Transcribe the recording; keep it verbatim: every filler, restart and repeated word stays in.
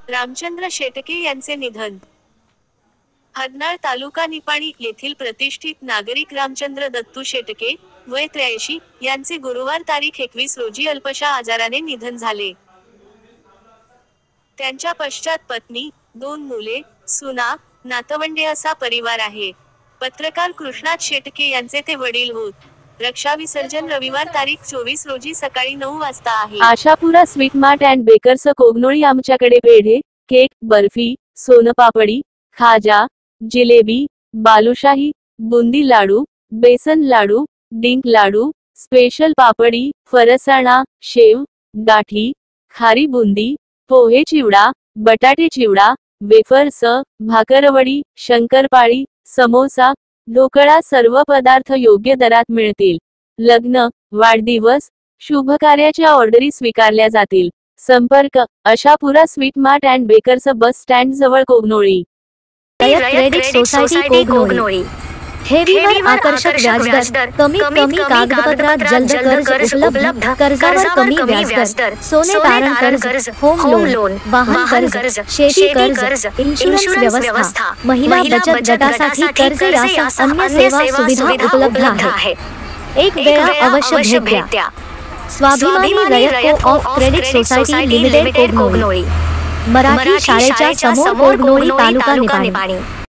रामचंद्र शेटके यांचे निधन. हदनाळ तालुका निपाणी येथील प्रतिष्ठित नागरिक रामचंद्र दत्तू शेटके, वय त्र्याऐंशी, यांचे गुरुवार तारीख एकवीस रोजी अल्पशा आजाराने निधन झाले. त्यांच्या पश्चात पत्नी, दोन मुले, सुना, नातवंडे असा परिवार आहे. पत्रकार कृष्णात शेटके यांचे ते वडील होत. रक्षाविसर्जन रविवार तारीख चोवीस रोजी सकाळी नऊ वाजता आहे. Ashapura sweet mart and bakers Kognoli. आमच्याकडे पेढे, केक, बर्फी, सोनपापडी, खाजा, जिलेबी, बालुशाही, बुंदी लाडू, बेसन लाडू, डिंक लाडू, स्पेशल पापडी, फरसाणा, शेव, गाठी, खारी बुंदी, पोहे चिवडा, बटाटे चिवडा, वेफर्स, भाकरवडी, शंकरपाळी, समोसा, ढोकळा सर्व पदार्थ योग्य दरात मिळतील. लग्न, वाढदिवस, शुभकार्याच्या ऑर्डरी स्वीकारल्या जातील. संपर्क Ashapura sweet mart and bakers, bus stand जवळ कोगनोळी. Credit society Kognoli. ठेवीवर आकर्षक व्याजदर, कमीत कमी कागदपत्रात जलद कर्ज उपलब्ध, कर्जावर कमी व्याजदर, सोने तारण कर्ज, होम लोन, वाहन कर्ज, शेती कर्ज, इन्शुरन्स व्यवस्था, महिला बचत गटासाठी कर्ज यासह अन्य सेवा सुविधा उपलब्ध आहे. एक वेळा अवश्य भेट द्या. Swabhimani Rayat co-op credit society limited Kognoli. Marathi शाळेच्या समोर कोगनोळी, तालुका निपाणी.